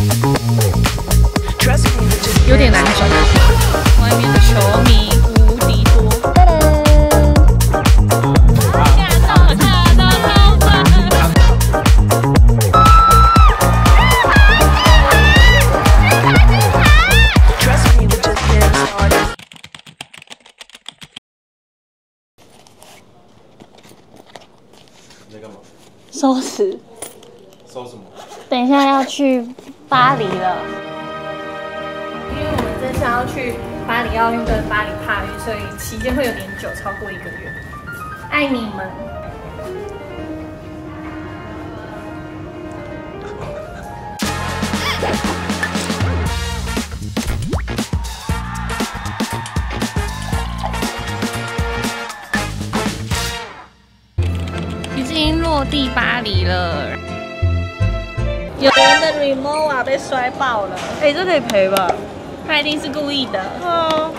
有点难找。外面的球迷无敌多。 你在干嘛？ 收拾。 收什么？ 等一下要去巴黎了，因为我们这次要去巴黎奥运跟巴黎帕运，所以期间会有点久，超过1个月。爱你们。已经落地巴黎了。有人的 remote 啊被摔爆了， 哎，这可以赔吧？ 他一定是故意的。 哦，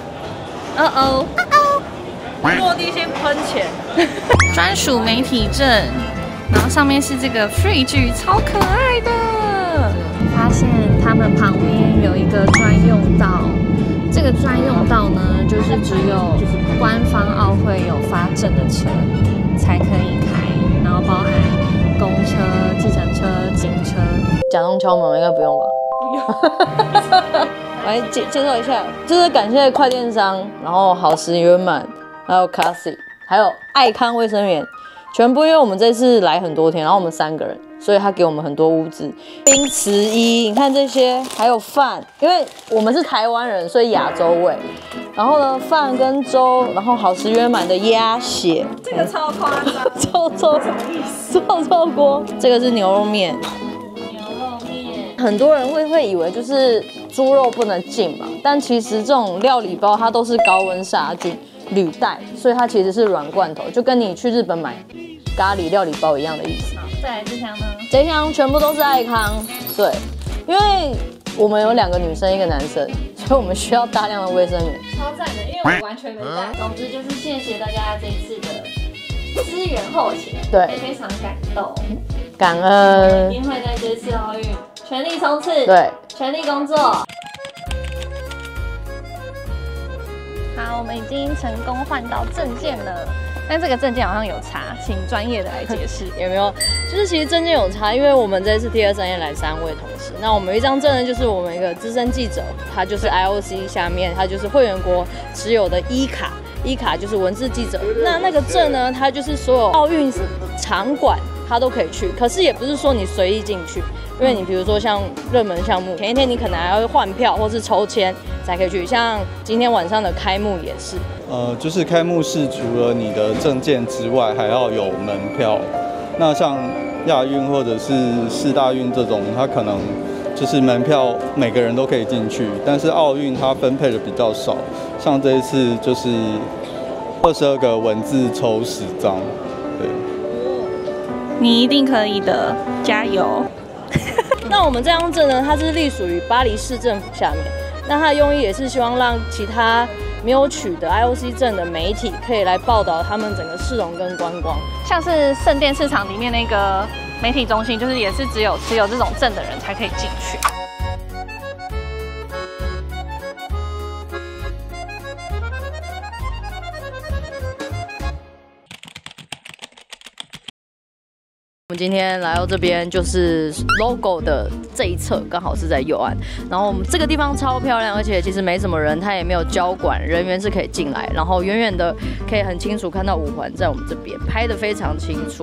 落地先喷钱。 专属媒体证，然后上面是这个 free 句，超可爱的。发现他们旁边有一个专用道，这个专用道呢，就是只有官方奥会有发证的车才可以开，然后包含公车、计程车、警车。 假装敲门应该不用吧？不用。来介绍一下，就是感谢快电商，然后好时圆满，还有 Classy， 还有爱康卫生棉，全部因为我们这次来很多天，然后我们3个人，所以他给我们很多物资，冰池衣，你看这些，还有饭，因为我们是台湾人，所以亚洲味。然后呢，饭跟粥，然后好时圆满的鸭血， 这个超夸张， 臭锅，这个是牛肉面。很多人会以为就是猪肉不能进嘛，但其实这种料理包它都是高温杀菌履带，所以它其实是软罐头，就跟你去日本买咖喱料理包一样的意思。 再来这箱呢？ 这箱全部都是爱康，对，因为我们有2个女生1个男生，所以我们需要大量的卫生棉。 超赞的，因为我完全没带。总之就是谢谢大家这一次的支援后勤， 对， 非常感动， 感恩。 一定会在这次奥运全力冲刺， 对， 全力工作。好，我们已经成功换到证件了，但这个证件好像有差，请专业的来解释。 有没有？就是其实证件有差，因为我们这次第2、3天来3位同事，那我们有一张证呢，就是我们一个资深记者，他就是 IOC 下面，他就是会员国持有的E卡。E卡就是文字记者，那个证呢，它就是所有奥运场馆它都可以去，可是也不是说你随意进去，因为你比如说像热门项目，前一天你可能还要换票或是抽签才可以去，像今天晚上的开幕也是。 就是开幕式除了你的证件之外，还要有门票。那像亚运或者是世大运这种，它可能就是门票每个人都可以进去，但是奥运它分配的比较少，像这一次就是22个文字抽10张，对。 你一定可以的，加油！ 那我们这张证呢，它是隶属于巴黎市政府下面，那它的用意也是希望让其他没有取得 IOC 证的媒体可以来报道他们整个市容跟观光， 像是圣殿市场里面那个媒体中心，就是也是只有持有这种证的人才可以进去。 我们今天来到这边，就是 logo 的这一侧，刚好是在右岸。然后我们这个地方超漂亮，而且其实没什么人，它也没有交管，人员是可以进来。然后远远的可以很清楚看到5环在我们这边，拍得非常清楚。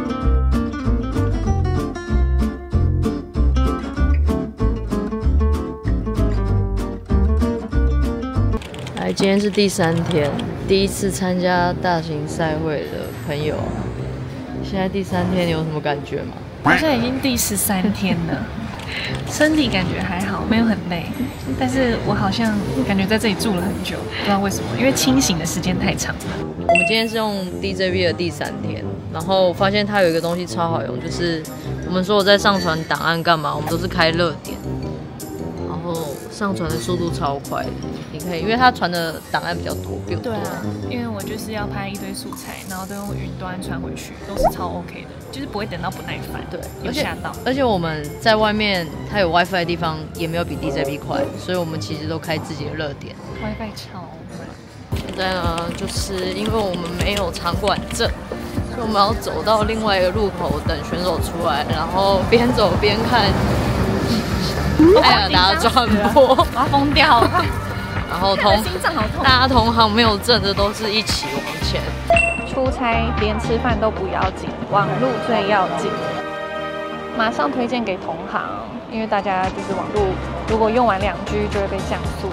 来，今天是第3天，第一次参加大型赛会的朋友。现在第3天，你有什么感觉吗？ 我现在已经第13天了，身体感觉还好，没有很累，但是我好像感觉在这里住了很久，不知道为什么，因为清醒的时间太长了。 我们今天是用 DJB 的第3天，然后发现它有一个东西超好用，就是我们所有在上传档案干嘛，我们都是开热点，然后后上传的速度超快的，你可以，因为它传的档案比较多，比我多。 对啊，因为我就是要拍一堆素材，然后都用云端传回去，都是超 OK 的，就是不会等到不耐烦。 对， 有吓到。 而且我们在外面，它有 WiFi 的地方也没有比 DJB 快，所以我们其实都开自己的热点。 WiFi 超慢。 现在呢，就是因为我们没有场馆证，所以我们要走到另外一个路口等选手出来，然后边走边看艾尔达转播， 我要疯掉了。 然后心脏好痛。 大家同行没有证的都是一起往前。 出差连吃饭都不要紧，网路最要紧。马上推荐给同行，因为大家就是网路，如果用完2G 就会被降速。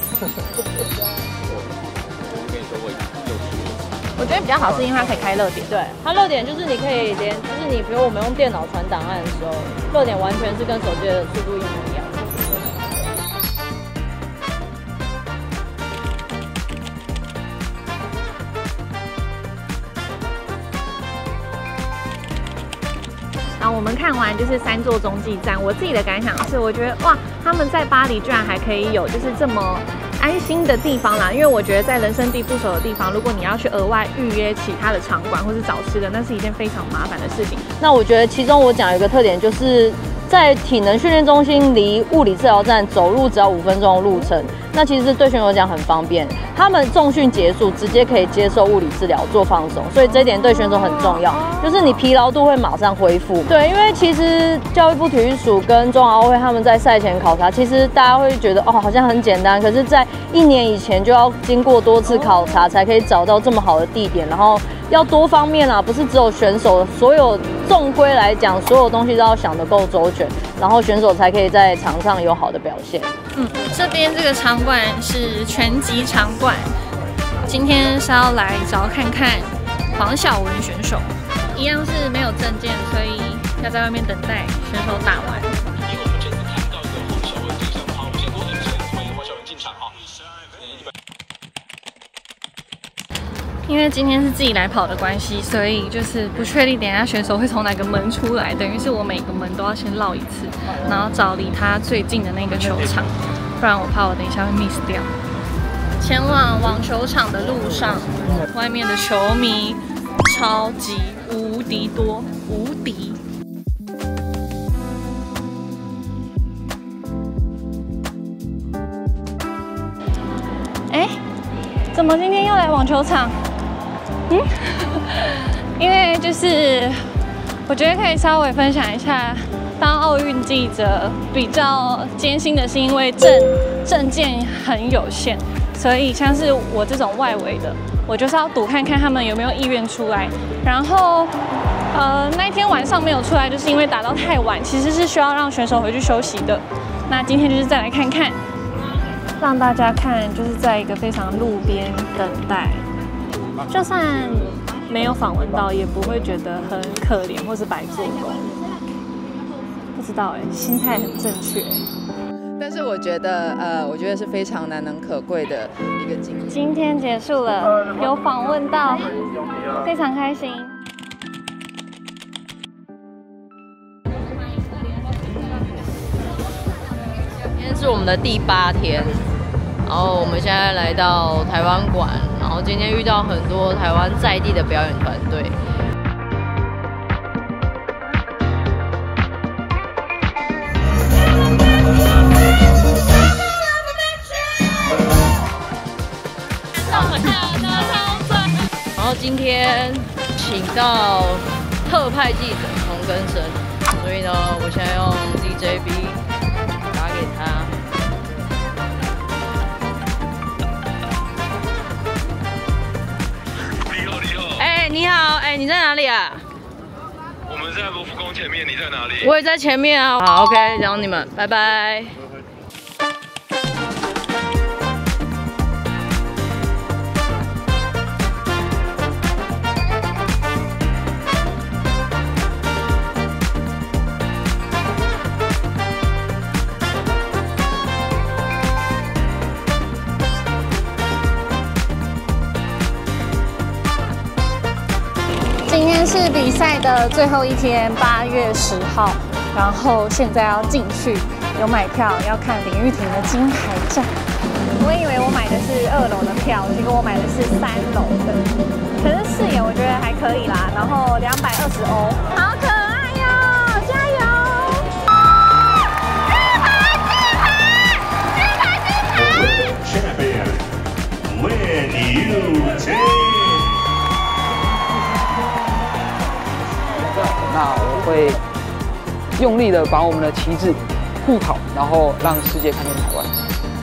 我觉得比较好是因为它可以开热点。 对，它热点就是你可以连，就是你比如我们用电脑传档案的时候，热点完全是跟手机的速度一模一样。 然后我们看完就是3座中继站，我自己的感想是，我觉得哇，他们在巴黎居然还可以有就是这么安心的地方啦。因为我觉得在人生地不熟的地方，如果你要去额外预约其他的场馆或是找吃的，那是一件非常麻烦的事情。 那我觉得其中我讲有一个特点，就是在体能训练中心离物理治疗站走路只要5分钟的路程，那其实对选手讲很方便。他们重训结束直接可以接受物理治疗做放松，所以这一点对选手很重要，就是你疲劳度会马上恢复。对，因为其实教育部体育署跟中华奥会他们在赛前考察，其实大家会觉得哦好像很简单，可是在1年以前就要经过多次考察才可以找到这么好的地点，然后要多方面啊，不是只有选手，所有纵归来讲，所有东西都要想得够周全，然后选手才可以在场上有好的表现。 这边这个场馆是拳击场馆，今天是要来找看看黄晓雯选手，一样是没有证件，所以要在外面等待选手打完。因为我们这次看到的黄晓雯这项跑线过程中，欢迎黄晓雯进场哈。因为今天是自己来跑的关系，所以就是不确定等一下选手会从哪个门出来，等于是我每个门都要先绕一次，然后找离他最近的那个球场，不然我怕我等一下会 miss 掉。前往网球场的路上，外面的球迷超级无敌多，无敌！哎，怎么今天又来网球场？因为就是我觉得可以稍微分享一下，当奥运记者比较艰辛的是因为证件很有限，所以像是我这种外围的，我就是要赌看看他们有没有意愿出来。然后那一天晚上没有出来，就是因为打到太晚，其实是需要让选手回去休息的。那今天就是再来看看，让大家看，就是在一个非常路边等待。就算没有访问到，也不会觉得很可怜或是白做工。不知道心态很正确。 但是我觉得是非常难能可贵的一个经历。 今天结束了，有访问到，非常开心。 今天是我们的第8天。然后我们现在来到台湾馆，然后今天遇到很多台湾在地的表演团队。然后今天请到特派记者洪根生，所以呢，我现在用 DJB 打给他。你好，你在哪里啊？ 我们在罗浮宫前面，你在哪里？ 我也在前面啊。好 ，OK， 然后你们，拜拜。 今天是比赛的最后一天，8月10号，然后现在要进去， 有买票要看林玉婷的金牌战。我以为我买的是2楼的票，结果我买的是3楼的。可是视野我觉得还可以啦，然后220欧，好可爱哟！加油！ Champion, when you take. 那我会用力的把我们的旗帜护好，然后让世界看见台湾。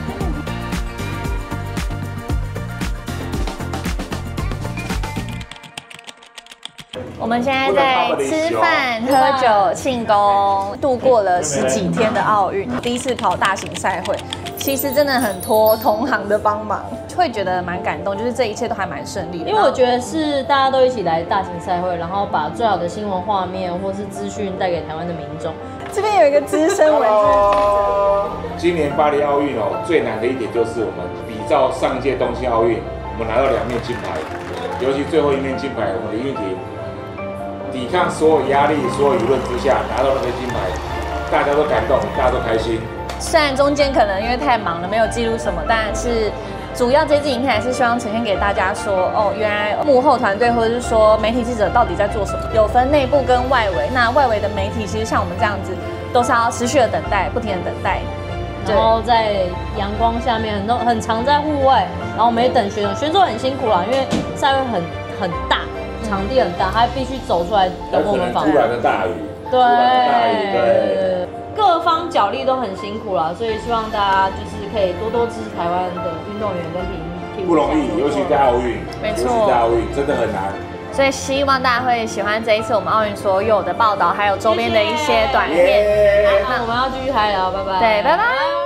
我们现在在吃饭、喝酒、庆功，度过了10几天的奥运，第一次跑大型赛会，其实真的很托同行的帮忙，会觉得蛮感动，就是这一切都还蛮顺利的。 因为我觉得是大家都一起来大型赛会，然后把最好的新闻画面或是资讯带给台湾的民众。 这边有一个资深文字记者。 今年巴黎奥运最难的一点就是我们比照上届东京奥运，我们拿到2面金牌，尤其最后1面金牌，我们的林玉婷抵抗所有压力、所有舆论之下拿到那个金牌，大家都感动，大家都开心。 虽然中间可能因为太忙了没有记录什么，但是主要这支影片还是希望呈现给大家说，哦，原来幕后团队或者是说媒体记者到底在做什么，有分内部跟外围。那外围的媒体其实像我们这样子，都是要持续的等待，不停的等待。 然后在阳光下面很常在户外，然后我们也等选手，选手很辛苦啦，因为赛会很大，场地很大，他必须走出来等我们访问。 突然的大雨， 对，各方角力都很辛苦啦，所以希望大家就是可以多多支持台湾的运动员跟体育不容易，尤其在奥运， 没错， 尤其在奥运真的很难。 所以希望大家会喜欢这一次我们奥运所有的报道，还有周边的一些短片。 那我们要继续嗨聊，拜拜。 对，拜拜。